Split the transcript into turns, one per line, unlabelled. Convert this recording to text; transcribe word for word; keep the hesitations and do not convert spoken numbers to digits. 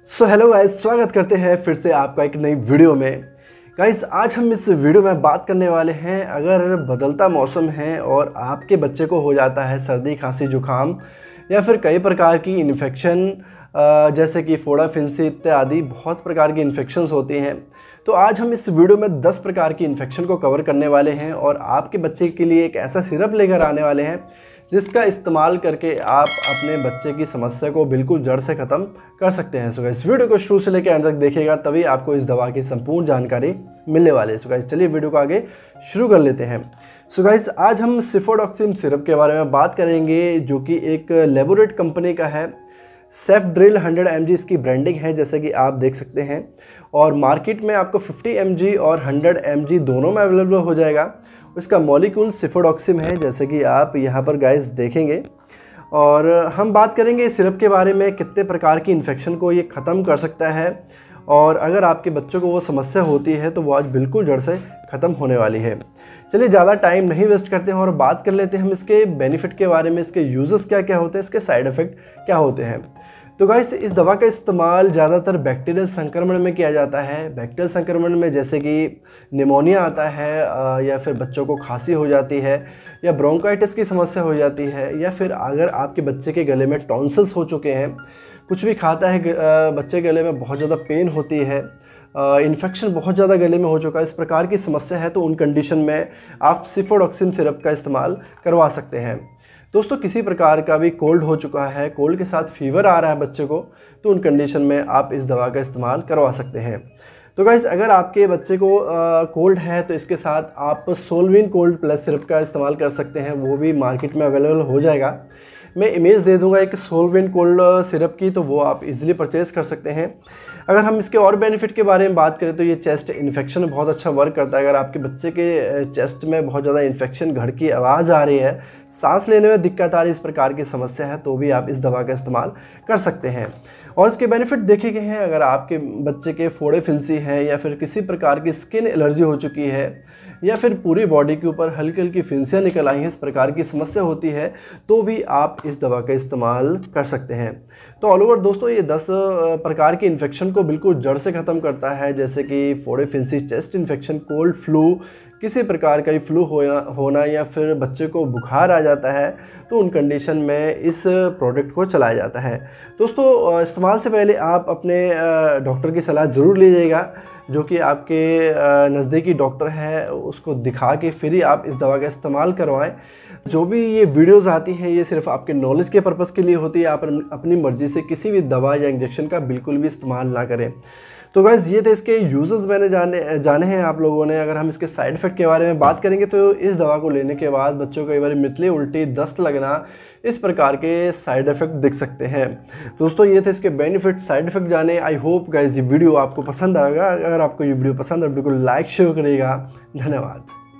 So hello guys, स्वागत करते हैं फिर से आपका एक नई वीडियो में। गाइस आज हम इस वीडियो में बात करने वाले हैं, अगर बदलता मौसम है और आपके बच्चे को हो जाता है सर्दी खांसी जुकाम या फिर कई प्रकार की इन्फेक्शन जैसे कि फोड़ा फिंसी इत्यादि बहुत प्रकार की इन्फेक्शंस होती हैं। तो आज हम इस वीडियो में दस प्रकार की इन्फेक्शन को कवर करने वाले हैं और आपके बच्चे के लिए एक ऐसा सिरप लेकर आने वाले हैं जिसका इस्तेमाल करके आप अपने बच्चे की समस्या को बिल्कुल जड़ से ख़त्म कर सकते हैं। सो गाइस इस वीडियो को शुरू से लेकर अंत तक देखिएगा, तभी आपको इस दवा की संपूर्ण जानकारी मिलने वाली है। सो गाइस चलिए वीडियो को आगे शुरू कर लेते हैं। सो गाइस आज हम सिफोडॉक्सिम सिरप के बारे में बात करेंगे, जो कि एक लेबोरेट कंपनी का है। सेफड्रिल हंड्रेड एम जी इसकी ब्रांडिंग है, जैसे कि आप देख सकते हैं, और मार्केट में आपको फिफ्टी एम जी और हंड्रेड एम जी दोनों में अवेलेबल हो जाएगा। इसका मॉलिक्यूल सिफोडॉक्सिम है, जैसे कि आप यहाँ पर गाइस देखेंगे। और हम बात करेंगे इस सिरप के बारे में, कितने प्रकार की इन्फेक्शन को ये ख़त्म कर सकता है, और अगर आपके बच्चों को वो समस्या होती है तो वो आज बिल्कुल जड़ से ख़त्म होने वाली है। चलिए ज़्यादा टाइम नहीं वेस्ट करते हैं और बात कर लेते हैं हम इसके बेनिफिट के बारे में, इसके यूजेस क्या क्या होते हैं, इसके साइड इफ़ेक्ट क्या होते हैं। तो गाइस इस दवा का इस्तेमाल ज़्यादातर बैक्टीरियल संक्रमण में किया जाता है। बैक्टीरियल संक्रमण में जैसे कि निमोनिया आता है, या फिर बच्चों को खांसी हो जाती है, या ब्रोंकाइटिस की समस्या हो जाती है, या फिर अगर आपके बच्चे के गले में टॉन्सिल्स हो चुके हैं, कुछ भी खाता है बच्चे के गले में बहुत ज़्यादा पेन होती है, इन्फेक्शन बहुत ज़्यादा गले में हो चुका है, इस प्रकार की समस्या है, तो उन कंडीशन में आप सिफोडॉक्सिम सिरप का इस्तेमाल करवा सकते हैं। दोस्तों किसी प्रकार का भी कोल्ड हो चुका है, कोल्ड के साथ फीवर आ रहा है बच्चे को, तो उन कंडीशन में आप इस दवा का इस्तेमाल करवा सकते हैं। तो गाइस अगर आपके बच्चे को कोल्ड है तो इसके साथ आप सोलविन कोल्ड प्लस सिरप का इस्तेमाल कर सकते हैं, वो भी मार्केट में अवेलेबल हो जाएगा। मैं इमेज दे दूंगा एक सोलविन कोल्ड सिरप की, तो वो आप इजीली परचेज़ कर सकते हैं। अगर हम इसके और बेनिफिट के बारे में बात करें तो ये चेस्ट इन्फेक्शन में बहुत अच्छा वर्क करता है। अगर आपके बच्चे के चेस्ट में बहुत ज़्यादा इन्फेक्शन, घड़ की आवाज़ आ रही है, सांस लेने में दिक्कत आ रही है, इस प्रकार की समस्या है, तो भी आप इस दवा का इस्तेमाल कर सकते हैं। और इसके बेनिफिट देखे गए हैं, अगर आपके बच्चे के फोड़े फिंसी हैं, या फिर किसी प्रकार की स्किन एलर्जी हो चुकी है, या फिर पूरी बॉडी के ऊपर हल्की हल्की फिंसियाँ निकल आई हैं, इस प्रकार की समस्या होती है, तो भी आप इस दवा का इस्तेमाल कर सकते हैं। तो ऑल ओवर दोस्तों ये दस प्रकार की इन्फेक्शन को बिल्कुल जड़ से ख़त्म करता है, जैसे कि फोड़े फिंसी, चेस्ट इन्फेक्शन, कोल्ड, फ्लू, किसी प्रकार का ही फ्लू होना होना या फिर बच्चे को बुखार आ जाता है, तो उन कंडीशन में इस प्रोडक्ट को चलाया जाता है। दोस्तों इस्तेमाल से पहले आप अपने डॉक्टर की सलाह ज़रूर लीजिएगा, जो कि आपके नज़दीकी डॉक्टर है, उसको दिखा के फिर ही आप इस दवा का इस्तेमाल करवाएं। जो भी ये वीडियोस आती हैं ये सिर्फ आपके नॉलेज के पर्पज़ के लिए होती है। आप अपनी मर्ज़ी से किसी भी दवा या इंजेक्शन का बिल्कुल भी इस्तेमाल ना करें। तो गाइस ये थे इसके यूजेस, मैंने जाने जाने हैं आप लोगों ने। अगर हम इसके साइड इफ़ेक्ट के बारे में बात करेंगे तो इस दवा को लेने के बाद बच्चों को कई बार मितली, उल्टी, दस्त लगना, इस प्रकार के साइड इफ़ेक्ट दिख सकते हैं। दोस्तों ये थे इसके बेनिफिट, साइड इफ़ेक्ट जाने। आई होप गाइस ये वीडियो आपको पसंद आएगा। अगर आपको ये वीडियो पसंद है, बिल्कुल लाइक शेयर करिएगा। धन्यवाद।